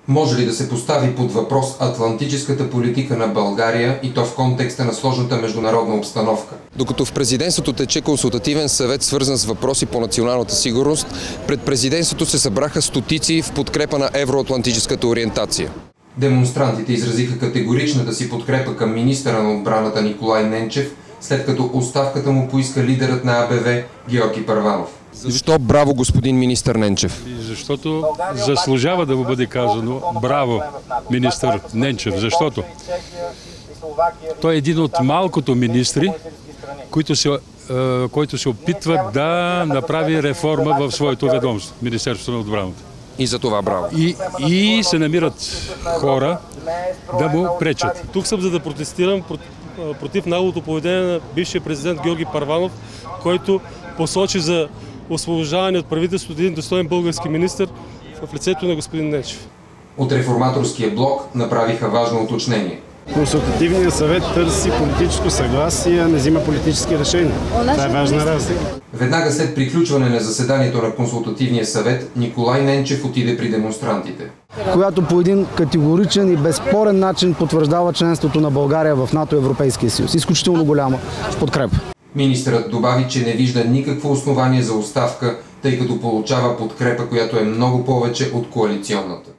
Може ли да се постави под въпрос атлантическата политика на България и то в контекста на сложната международна обстановка? Докато в президентството тече консултативен съвет, свързан с въпроси по националната сигурност, пред президентството се събраха стотици в подкрепа на евроатлантическата ориентация. Демонстрантите изразиха категоричната си подкрепа към министъра на отбраната Николай Ненчев, след като оставката му поиска лидерът на АБВ Георги Първанов. Защо браво, господин министър Ненчев? Защото заслужава да му бъде казано браво, министър Ненчев, защото той е един от малкото министри, който се опитва да направи реформа в своето ведомство, Министерството на отбраната. И за това браво. И се намират хора да му пречат. Тук съм за да протестирам против наглото поведение на бившия президент Георги Първанов, който посочи за освобождаване от правителството един достоен български министър в лицето на господин Ненчев. От реформаторския блок направиха важно уточнение. Консултативният съвет търси политическо съгласие, а не взима политически решения. Това е важна разлика. Веднага след приключване на заседанието на консултативния съвет, Николай Ненчев отиде при демонстрантите. Която по един категоричен и безспорен начин потвърждава членството на България в НАТО и Европейския съюз. Изключително голяма подкрепа. Министърът добави, че не вижда никакво основание за оставка, тъй като получава подкрепа, която е много повече от коалиционната.